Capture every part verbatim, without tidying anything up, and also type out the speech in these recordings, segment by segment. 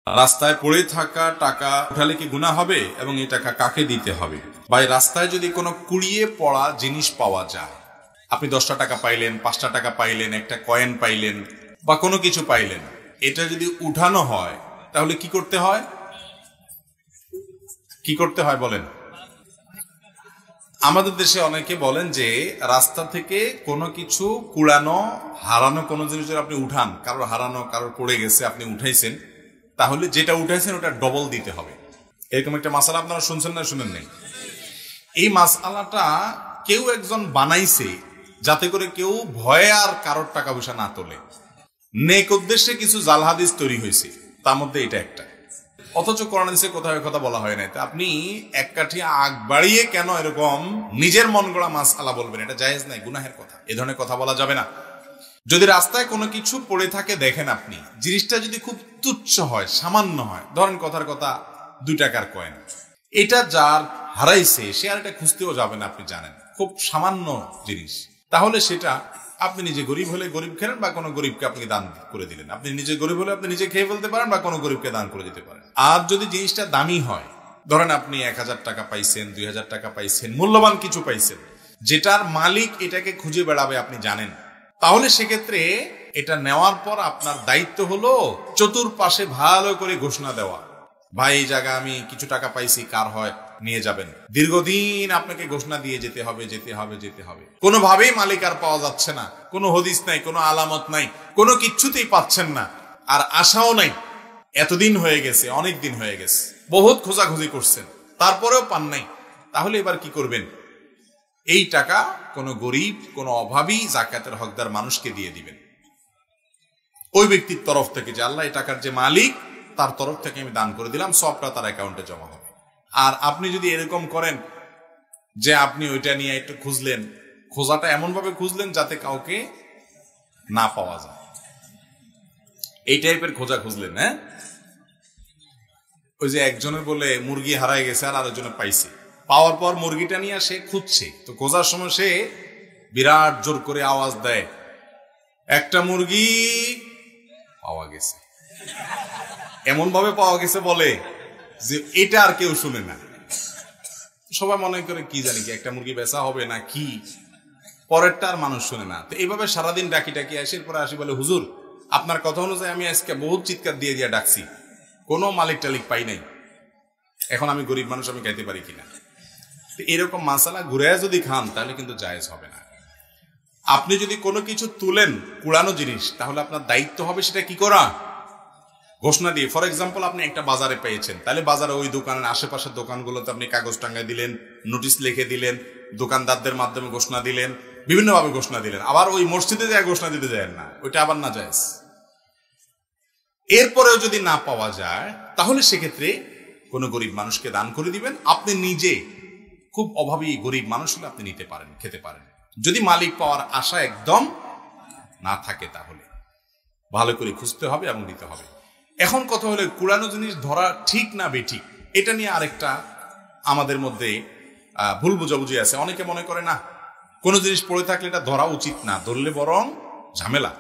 রাস্তায় পড়ে থাকা টাকা উঠালে কি গুনাহ হবে এবং এই টাকা কাকে দিতে হবে? ভাই, রাস্তায় যদি কোনো কুড়িয়ে পড়া জিনিস পাওয়া যায়, আপনি দশটা টাকা পাইলেন, পাঁচটা টাকা পাইলেন, একটা কয়েন পাইলেন বা কোনো কিছু পাইলেন, এটা যদি উঠানো হয় তাহলে কি করতে হয়? কি করতে হয় বলেন? আমাদের দেশে অনেকে বলেন যে রাস্তা থেকে কোনো কিছু কুড়ানো, হারানো কোনো জিনিস যদি আপনি উঠান, কারোর হারানো, কারোর পড়ে গেছে, আপনি উঠাইছেন, তাহলে যেটা উঠাইছেন ওটা ডবল দিতে হবে। এরকম একটা মাসালা আপনারা শুনছেন না শুনেন নাই? এই মাসালাটা কেউ একজন বানাইছে যাতে করে কেউ ভয়ে আর কারোর টাকা পয়সা না তোলে। নেক উদ্দেশ্যে কিছু জাল হাদিস তৈরি হয়েছে, তার মধ্যে এটা একটা। অথচ কোরআন হাদিসে কোথাও কথা বলা হয় নাই। আপনি এক কাঠি আগ বাড়িয়ে কেন এরকম নিজের মন গড়া মাসআলা বলবেন? এটা জায়েজ নাই, গুনাহের কথা। এ ধরনের কথা বলা যাবে না। যদি রাস্তায় কোনো কিছু পড়ে থাকে দেখেন আপনি, জিনিসটা যদি খুব তুচ্ছ হয়, সামান্য হয়, ধরেন কথার কথা দুই টাকার কয়েন, এটা যার হারাইছে সে আর এটা খুঁজতেও যাবে না, আপনি জানেন খুব সামান্য জিনিস, তাহলে সেটা আপনি নিজে গরিব হলে গরিব খেলেন বা কোনো গরিবকে আপনি দান করে দিলেন। আপনি নিজে গরিব হলে আপনি নিজে খেয়ে ফেলতে পারেন বা কোনো গরিবকে দান করে দিতে পারেন। আর যদি জিনিসটা দামি হয়, ধরেন আপনি এক হাজার টাকা পাইছেন, দুই হাজার টাকা পাইছেন, মূল্যবান কিছু পাইছেন, যেটার মালিক এটাকে খুঁজে বেড়াবে আপনি জানেন, তাহলে সেক্ষেত্রে এটা নেওয়ার পর আপনার দায়িত্ব হলো চতুর্পাশে ভালো করে ঘোষণা দেওয়া, ভাই এই জায়গা আমি কিছু টাকা পাইছি, কার হয় নিয়ে যাবেন। দীর্ঘদিন আপনাকে ঘোষণা দিয়ে যেতে হবে যেতে হবে যেতে হবে কোনোভাবেই মালিক আর পাওয়া যাচ্ছে না, কোনো হদিস নাই, কোনো আলামত নাই, কোনো কিচ্ছুতেই পাচ্ছেন না, আর আশাও নাই। এতদিন হয়ে গেছে, অনেক দিন হয়ে গেছে, বহুত খোঁজাখুঁজি করছেন, তারপরেও পান নাই। তাহলে এবার কি করবেন? এই টাকা কোনো গরিব, কোনো অভাবী, যাকাতের হকদার মানুষকে দিয়ে দিবেন। ওই ব্যক্তির তরফ থেকে, যে আল্লাহ এই টাকার যে মালিক, তার তরফ থেকে আমি দান করে দিলাম, সবটা তার অ্যাকাউন্টে জমা হবে। আর আপনি যদি এরকম করেন যে আপনি ওইটা নিয়ে একটু খুঁজলেন, খোঁজাটা এমন ভাবে খুঁজলেন যাতে কাউকে না পাওয়া যায়, এই টাইপের খোঁজা খুঁজলেন, হ্যাঁ, ওই যে একজনের বলে মুরগি হারায় গেছে আর আরেকজনে পাইছে, পাওয়ার পর মুরগিটা নিয়ে সে খুঁজছে, তো খোঁজার সময় সে বিরাট জোর করে আওয়াজ দেয়, একটা মুরগি পাওয়া গেছে, এমন ভাবে পাওয়া গেছে বলে যে এটা আর কেউ শুনে না। সবাই মনে করে কি জানি কি একটা মুরগি বেচা হবে না কি, পরেরটা আর মানুষ শুনে না। তো এইভাবে সারাদিন ডাকি ডাকি আসে, পরে আসি বলে, হুজুর আপনার কথা অনুযায়ী আমি আজকে বহুত চিৎকার দিয়ে দিয়ে ডাকছি, কোনো মালিক টালিক পাই নাই, এখন আমি গরিব মানুষ, আমি খাইতে পারি কিনা। এরকম মাসালা ঘুরে যদি খান তাহলে কিন্তু জায়েজ হবে না। আপনি যদি কোনো কিছু তুলেন, কুড়ানো জিনিস, তাহলে আপনার দায়িত্ব হবে সেটা কি করা, ঘোষণা দিয়ে। ফর এক্সাম্পল, আপনি একটা বাজারে পেয়েছেন, তাহলে বাজারে ওই দোকানের আশেপাশের দোকানগুলোতে আপনি কাগজ টাঙ্গাই দিলেন, নোটিশ লিখে দিলেন, দোকানদারদের মাধ্যমে ঘোষণা দিলেন, বিভিন্ন ভাবে ঘোষণা দিলেন। আবার ওই মসজিদে যায় ঘোষণা দিতে যায় না, ওইটা আবার না জায়েজ। এরপরেও যদি না পাওয়া যায় তাহলে সেক্ষেত্রে কোনো গরিব মানুষকে দান করে দিবেন। আপনি নিজে খুব অভাবী গরিব মানুষ হলে আপনি নিতে পারেন, খেতে পারেন, যদি মালিক পাওয়ার আশা একদম না থাকে। তাহলে ভালো করে খুঁজতে হবে এবং দিতে হবে। এখন কথা হলো, কুড়ানো জিনিস ধরা ঠিক না বেঠিক, এটা নিয়ে আরেকটা আমাদের মধ্যে ভুল বুঝাবুঝি আছে। অনেকে মনে করে না, কোনো জিনিস পড়ে থাকলে এটা ধরা উচিত না, ধরলে বরং ঝামেলা।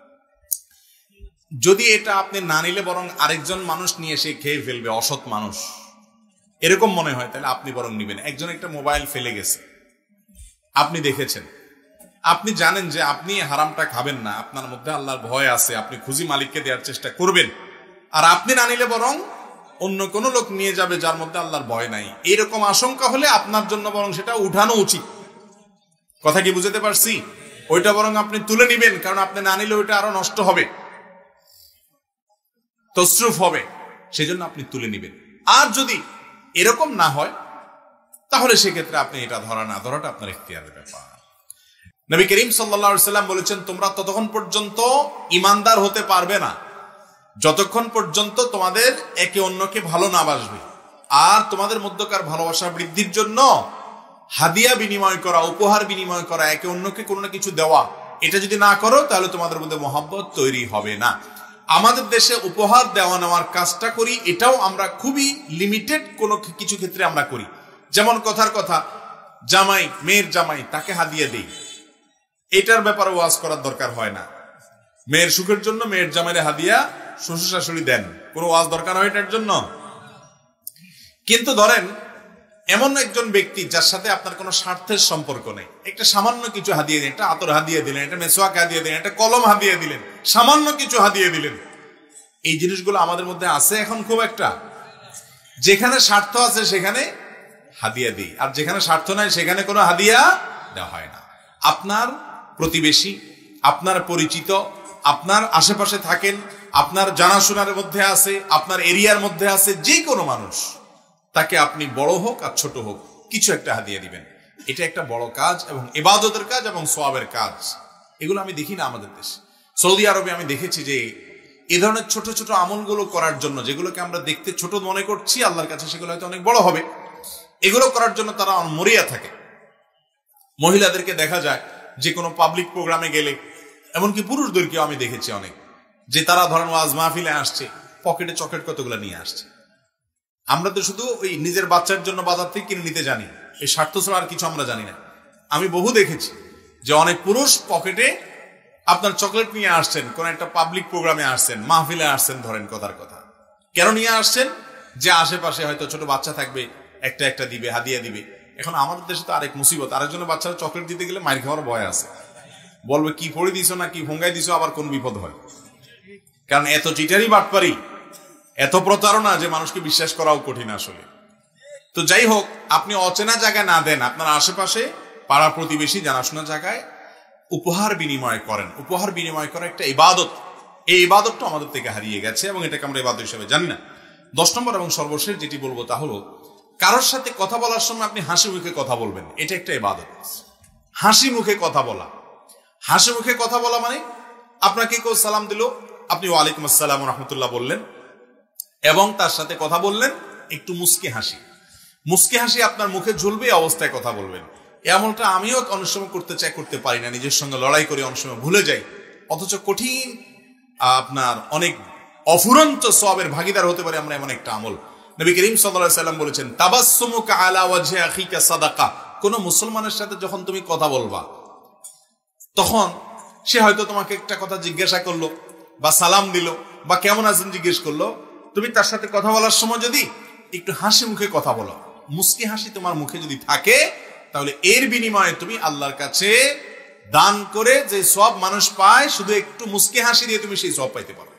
যদি এটা আপনি না নিলে বরং আরেকজন মানুষ নিয়ে এসে খেয়ে ফেলবে, অসৎ মানুষ, এরকম মনে হয়, তাহলে আপনি বরং নিবেন। একজন একটা মোবাইল ফেলে গেছে, আপনি দেখেছেন, আপনি জানেন যে আপনি হারামটা খাবেন না, আপনার মধ্যে আল্লাহর ভয় আছে, আপনি খুঁজি মালিককে দেওয়ার চেষ্টা করবেন, আর আপনি না নিলে বরং অন্য কোনো লোক নিয়ে যাবে যার মধ্যে আল্লাহর ভয় নাই, এরকম আশঙ্কা হলে আপনার জন্য বরং সেটা উঠানো উচিত। কথা কি বুঝতে পারছি? ওইটা বরং আপনি তুলে নিবেন, কারণ আপনি না নিলে ওইটা আরো নষ্ট হবে, তসরুফ হবে, সেজন্য আপনি তুলে নিবেন। আর যদি এরকম না হয় তাহলে সেক্ষেত্রে আপনি এটা ধরা না ধরাটা আপনার ইখতিয়ারের ব্যাপার। নবী করিম সাল্লাল্লাহু আলাইহি ওয়াসাল্লাম বলেছেন, তোমরা ততক্ষণ পর্যন্ত ইমানদার হতে পারবে না যতক্ষণ পর্যন্ত তোমাদের একে অন্যকে ভালো না বাসবে। আর তোমাদের মধ্যকার ভালোবাসা বৃদ্ধির জন্য হাদিয়া বিনিময় করা, উপহার বিনিময় করা, একে অন্যকে কোনো না কিছু দেওয়া, এটা যদি না করো তাহলে তোমাদের মধ্যে মহব্বত তৈরি হবে না। আমাদের দেশে উপহার দেওয়া নেওয়ার কাজটা করি, এটাও আমরা খুবই লিমিটেড কোনো কিছু ক্ষেত্রে আমরা করি। যেমন কথার কথা, জামাই, মেয়ের জামাই, তাকে হাদিয়া দেই, এটার ব্যাপারে ওয়াজ করার দরকার হয় না। মেয়ের সুখের জন্য মেয়ের জামাইরে হাদিয়া শ্বশুর শাশুড়ি দেন, কোনো ওয়াজ দরকার হয় এটার জন্য? কিন্তু ধরেন এমন একজন ব্যক্তি যার সাথে আপনার কোনো স্বার্থের সম্পর্ক নেই, একটা সামান্য কিছু হাদিয়ে দিলেন, একটা আতর হাদিয়ে দিলেন, একটা মেসওয়াক হাদিয়ে দিলেন, একটা কলম হাদিয়ে দিলেন, সামান্য কিছু হাদিয়ে দিলেন, এই জিনিসগুলো আমাদের মধ্যে আছে এখন খুব একটা। যেখানে স্বার্থ আছে সেখানে হাদিয়া দিই, আর যেখানে স্বার্থ নাই সেখানে কোনো হাদিয়া দেওয়া হয় না। আপনার প্রতিবেশী, আপনার পরিচিত, আপনার আশেপাশে থাকেন, আপনার জানাশোনার মধ্যে আছে, আপনার এরিয়ার মধ্যে আছে, যে কোনো মানুষ, তাকে আপনি বড় হোক আর ছোট হোক কিছু একটা হাদিয়া দিবেন। এটা একটা বড় কাজ এবং ইবাদতের কাজ এবং সওয়াবের কাজ। এগুলো আমি দেখি না আমাদের দেশে। সৌদি আরবে আমি দেখেছি যে এই ধরনের ছোট ছোট আমলগুলো করার জন্য, যেগুলোকে আমরা দেখতে ছোট মনে করছি, আল্লাহর কাছে সেগুলো হয়তো অনেক বড় হবে, এগুলো করার জন্য তারা মরিয়া থাকে। মহিলাদেরকে দেখা যায় যে কোনো পাবলিক প্রোগ্রামে গেলে, এমনকি পুরুষদেরকেও আমি দেখেছি অনেক, যে তারা ধরেন ওয়াজ মাহফিলে আসছে, পকেটে চকলেট কতগুলো নিয়ে আসছে। আমরা তো শুধু ওই নিজের বাচ্চার জন্য বাজার থেকে কিনে নিতে জানি, এই স্বার্থ ছাড়া আর কিছু আমরা জানি না। আমি বহু দেখেছি যে অনেক পুরুষ পকেটে আপনার চকলেট নিয়ে আসছেন, কোন একটা পাবলিক প্রোগ্রামে আসছেন, মাহফিলে আসছেন, ধরেন কথার কথা, কেন নিয়ে আসছেন? যে আশেপাশে হয়তো ছোট বাচ্চা থাকবে, একটা একটা দিবে, হাদিয়া দিবে। এখন আমাদের দেশে তো আরেক মুসিবত, আরেকজনের বাচ্চারা চকলেট দিতে গেলে মাইর খাওয়ার ভয় আছে, বলবে কি পড়ে দিছো না কি ভঙ্গাই দিছো, আবার কোন বিপদ হয়। কারণ এত চিটারি বাটপারি, এত প্রতারণা যে মানুষকে বিশ্বাস করাও কঠিন আসলে। তো যাই হোক, আপনি অচেনা জায়গায় না দেন, আপনার আশেপাশে পাড়া প্রতিবেশী জানাশোনা জায়গায় উপহার বিনিময় করেন। উপহার বিনিময় করা একটা ইবাদত, এই ইবাদতটা আমাদের থেকে হারিয়ে গেছে এবং এটাকে আমরা ইবাদত হিসেবে জানি না। দশ নম্বর এবং সর্বশেষ যেটি বলবো তা হলো, কারোর সাথে কথা বলার সময় আপনি হাসি মুখে কথা বলবেন, এটা একটা ইবাদত। হাসি মুখে কথা বলা, হাসি মুখে কথা বলা মানে আপনাকে কেউ সালাম দিল, আপনি ওয়ালাইকুম আসসালাম রহমতুল্লাহ বললেন এবং তার সাথে কথা বললেন একটু মুস্কি হাসি। মুস্কি হাসি আপনার মুখে ঝুলবে, অবস্থায় কথা বলবেন। এমনটা আমিও অনেক সময় করতে চাই, করতে পারি না, নিজের সঙ্গে লড়াই করে অনেক সময় ভুলে যাই, অথচ কঠিন আপনার অনেক অফুরন্ত সওয়াবের ভাগীদার হতে পারে আমরা এমন একটা আমল। নবী করিম সাল্লাল্লাহু আলাইহি ওয়াসাল্লাম বলেছেন, তাবাসসুমুকা আলা ওয়াজহি আখিকা সাদাকা। কোন মুসলমানের সাথে যখন তুমি কথা বলবা, তখন সে হয়তো তোমাকে একটা কথা জিজ্ঞাসা করলো বা সালাম দিল বা কেমন আছেন জিজ্ঞেস করলো, তুমি তার সাথে কথা বলার সময় যদি একটু হাসি মুখে কথা বলো, মুস্কি হাসি তোমার মুখে যদি থাকে, তাহলে এর বিনিময়ে তুমি আল্লাহর কাছে দান করে যে সব মানুষ পায়, শুধু একটু মুস্কি হাসি দিয়ে তুমি সেই সব পাইতে পারো।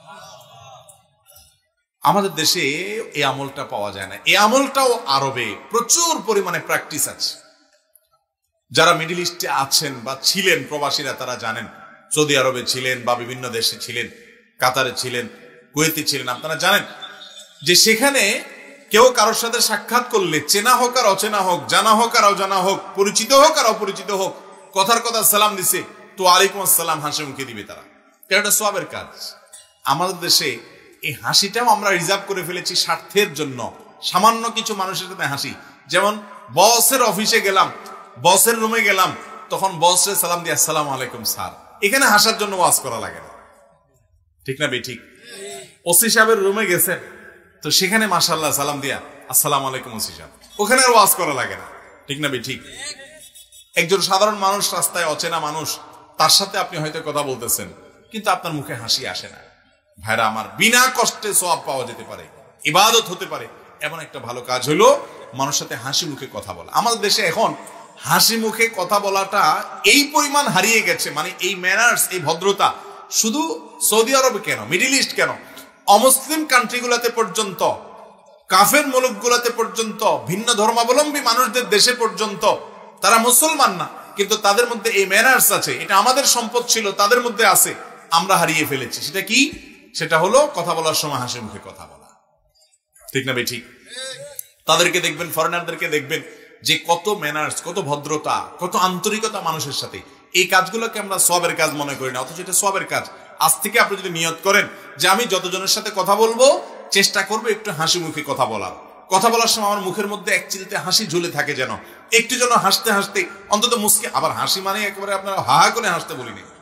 আমাদের দেশে এই আমলটা পাওয়া যায় না। এই আমলটাও আরবে প্রচুর পরিমাণে প্র্যাকটিস আছে। যারা মিডল ইস্টে আছেন বা ছিলেন প্রবাসীরা, তারা জানেন, সৌদি আরবে ছিলেন বা বিভিন্ন দেশে ছিলেন, কাতারে ছিলেন, কুয়েতে ছিলেন, আপনারা জানেন যে সেখানে কেউ কারোর সাথে সাক্ষাৎ করলে, চেনা হোক আর অচেনা হোক, জানা হোক আর অজানা হোক, পরিচিত হোক আর অপরিচিত হোক, কথার কথা সালাম দিছে তো ওয়ালাইকুম আসসালাম হাসি মুখে দিবে তারা। এটা সওয়াবের কাজ। আমাদের দেশে এই হাসিটাও আমরা রিজার্ভ করে ফেলেছি স্বার্থের জন্য। সামান্য কিছু মানুষের সাথে হাসি, যেমন বসের অফিসে গেলাম, বসের রুমে গেলাম, তখন বসের সালাম দিয়ে আসসালামু আলাইকুম স্যার, এখানে হাসার জন্য ওয়াজ করা লাগে না, ঠিক না বেঠিক? ওসি সাহেবের রুমে গেছেন, তো সেখানে মাশাআল্লাহ সালাম দিয়া আসসালামু আলাইকুম ওসি সাহেব, ওখানে আর ওয়াজ করা লাগে না, ঠিক না বেঠিক? একজন সাধারণ মানুষ, রাস্তায় অচেনা মানুষ, তার সাথে আপনি হয়তো কথা বলতেছেন, কিন্তু আপনার মুখে হাসি আসে না। ভাইরা আমার, বিনা কষ্টে সওয়াব পাওয়া যেতে পারে, ইবাদত হতে পারে, এমন একটা ভালো কাজ হলো মানুষের সাথে হাসি মুখে কথা বলা। আমাদের দেশে এখন হাসি মুখে কথা বলাটা এই পরিমাণ হারিয়ে গেছে, মানে এই ম্যানার্স, এই ভদ্রতা শুধু সৌদি আরবে কেন, মিডল ইস্ট কেন, অমুসলিম কান্ট্রিগুলোতে পর্যন্ত, কাফের মুলুকগুলোতে পর্যন্ত, ভিন্ন ধর্মাবলম্বী মানুষদের দেশে পর্যন্ত, তারা মুসলমান না কিন্তু তাদের মধ্যে এই ম্যানার্স আছে। এটা আমাদের সম্পদ ছিল, তাদের মধ্যে আছে, আমরা হারিয়ে ফেলেছি। সেটা কি? সেটা হলো কথা বলার সময় হাসি মুখে কথা বলা, ঠিক না বেঠিক? তাদেরকে দেখবেন, ফরেনারদেরকে দেখবেন যে কত ম্যানার্স, কত ভদ্রতা, কত আন্তরিকতা মানুষের সাথে। এই কাজগুলোকে আমরা সওয়াবের কাজ মনে করি না, অথচ এটা সওয়াবের কাজ। আজ থেকে আপনি যদি নিয়ত করেন যে আমি যতজনের সাথে কথা বলবো চেষ্টা করবো একটু হাসি মুখে কথা বলার, কথা বলার সময় আমার মুখের মধ্যে এক চিলতে হাসি ঝুলে থাকে, যেন একটু যেন হাসতে হাসতে অন্তত মুস্কি, আবার হাসি মানে একেবারে আপনার হা হা করে হাসতে বলিনি,